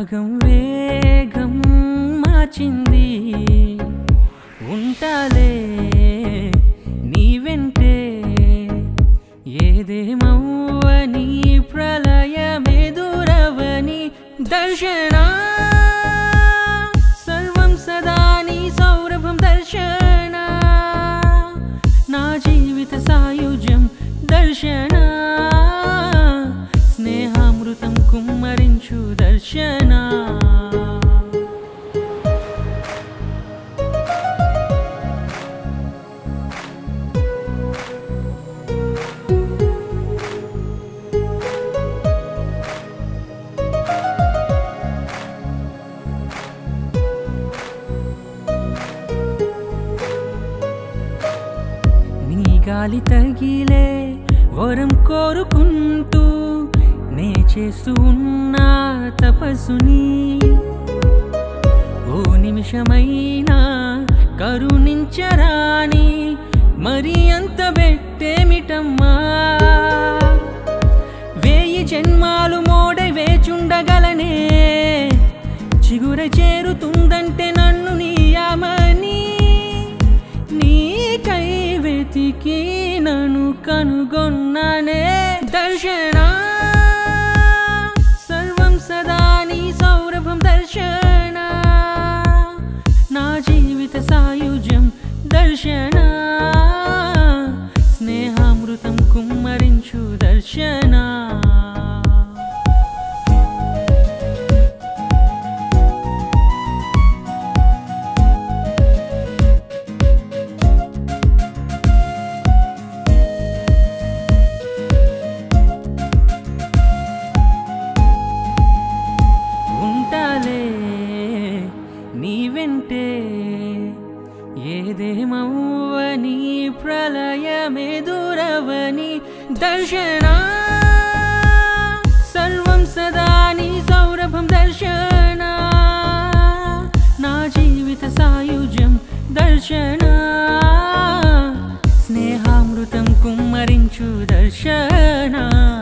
రాగం వేగం మార్చింది ఉంటాలే నీ వెంటే ఏదేమవ్వని ప్రళయమెదురవని దర్శనా సర్వం సదా నీ సౌరభం దర్శనా నా జీవిత సాయుజ్యం దర్శనా స్నేహామృతం కుమ్మరించు దర్శనా గాలి తగిలే వరం కోరుకుంటూ నే చేస్తూ ఉన్నా తపస్సుని ఓ నిమిషమైనా కరుణించరాని మరి అంత బెట్టేమిటమ్మా వేయి జన్మాలు మోడై వేచుండగలనే చిగుర చేరుతుందంటే నన్ను నీయామని నీకై వెతికి నన్ను కనుగొన్నానే దర్శనా సర్వం సదా నీ సౌరభం దర్శనా నా జీవిత సాయుజ్యం దర్శనా స్నేహామృతం కుమ్మరించు దర్శనా నీ వెంటే ఏదేమవ్వని ప్రళయమెదురవని దర్శనా సర్వం సదా నీ సౌరభం దర్శనా నా జీవిత సాయుజ్యం దర్శనా స్నేహామృతం కుమ్మరించు దర్శనా